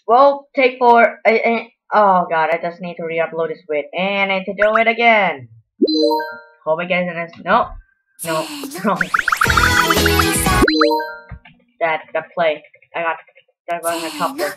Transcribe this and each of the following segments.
Well, take 4. Oh god, I just need to re-upload this bit. And I need to do it again. Hope I get this. No. No. Wrong. That play. I got that was on the top there.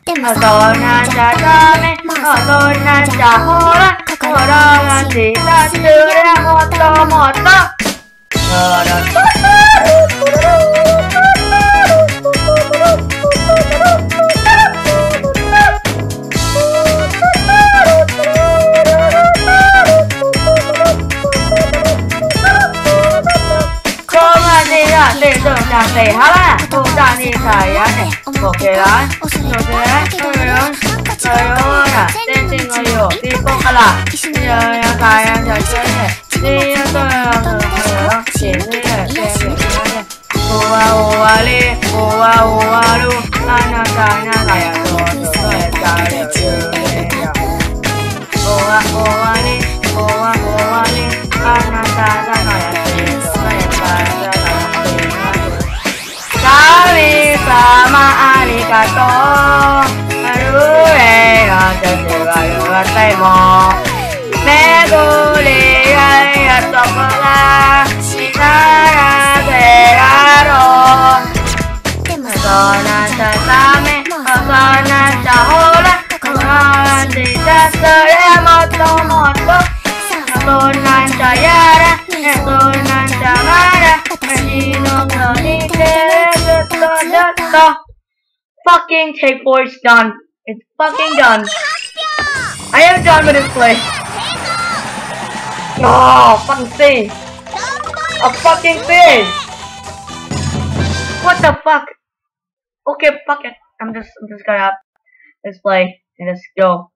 Fucking take 4 is done. It's fucking done. I am done with this play. Oh, fucking C. A fucking C. What the fuck? Okay, fuck it. I'm just gonna let's play and let's go.